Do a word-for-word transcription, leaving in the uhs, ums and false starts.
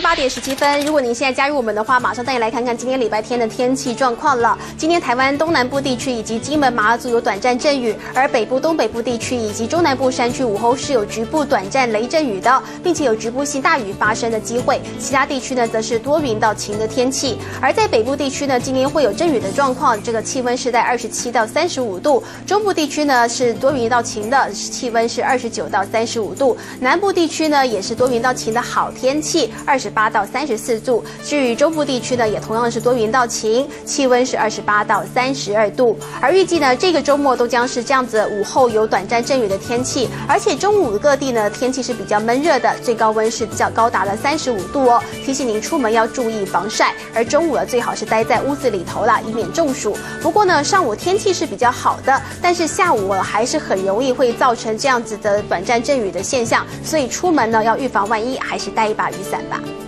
八点十七分。如果您现在加入我们的话，马上带你来看看今天礼拜天的天气状况了。今天台湾东南部地区以及金门、马祖有短暂阵雨，而北部、东北部地区以及中南部山区午后是有局部短暂雷阵雨的，并且有局部性大雨发生的机会。其他地区呢，则是多云到晴的天气。而在北部地区呢，今天会有阵雨的状况，这个气温是在二十七到三十五度。中部地区呢是多云到晴的，气温是二十九到三十五度。南部地区呢也是多云到晴的好天气，二十八到三十四度。至于中部地区呢，也同样是多云到晴，气温是二十八到三十二度。而预计呢，这个周末都将是这样子，午后有短暂阵雨的天气，而且中午各地呢天气是比较闷热的，最高温是比较高达了三十五度哦。提醒您出门要注意防晒，而中午呢最好是待在屋子里头啦，以免中暑。不过呢，上午天气是比较好的，但是下午还是很容易会造成这样子的短暂阵雨的现象，所以出门呢要预防万一，还是带一把雨伞吧。